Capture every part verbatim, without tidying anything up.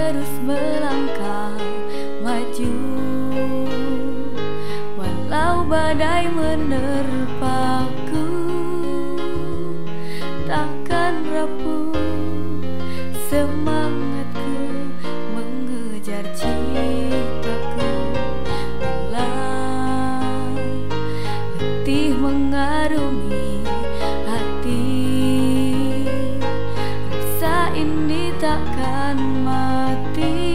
terus melangkah maju, walau badai menerpaku, takkan rapuh semangatku mengejar citaku. Bila letih mengarungi hati, rasa ini takkan mati.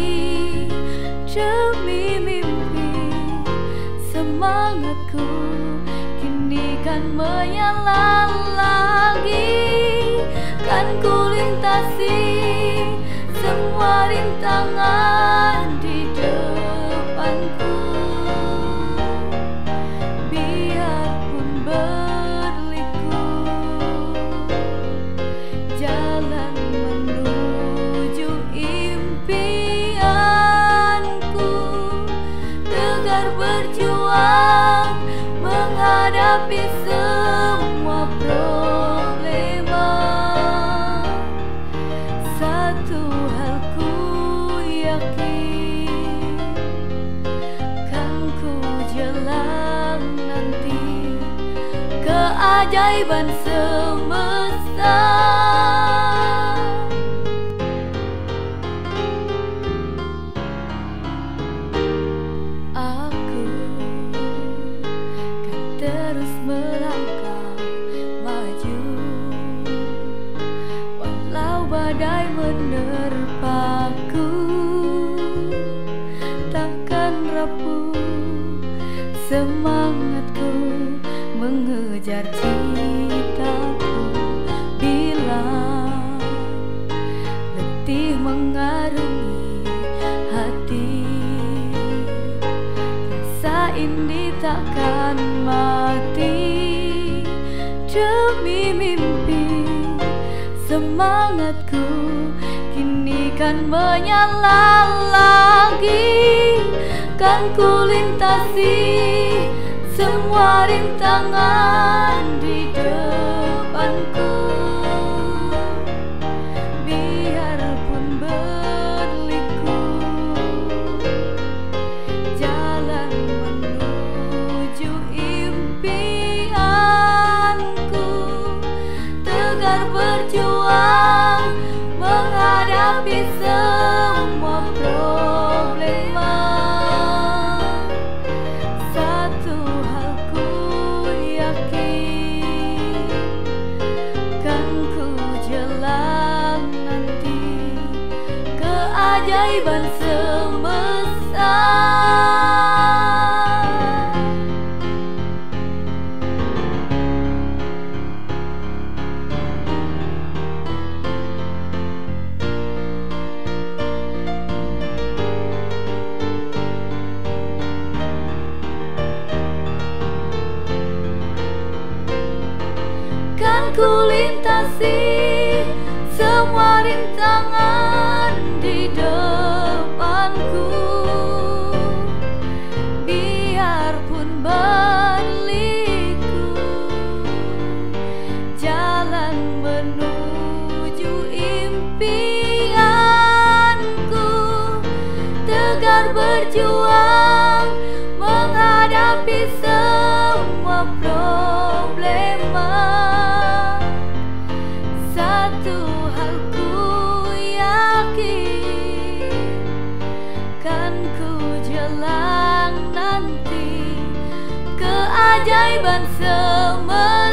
Demi mimpi, semangatku kini kan menyala lagi. Kan ku lintasi semua rintangan di depanku, biarpun berliku jalan menuju impianku. Tegar berjuang menghadapi semua problema. Satu hal ku yakin, kan ku jelang nanti keajaiban semesta. Aku kan terus melangkah maju, walau badai menerpaku, takkan rapuh semangatku mengejar citaku. Bila letih mengarungi hati, rasa ini takkan mati. Demi mimpi, semangatku kini kan menyala lagi. Kan ku lintasi semua rintangan di depanku, biarpun berliku jalan menuju impianku. Tegar berjuang menghadapi semua problema. Satu hal ku yakin, kan ku jelang nanti keajaiban semesta. Kan ku lintasi semua rintangan di depanku, biarpun berliku jalan menuju impianku. Tegar berjuang menghadapi semua problema. Satu hal ku yakin, kan ku jelang nanti keajaiban semesta.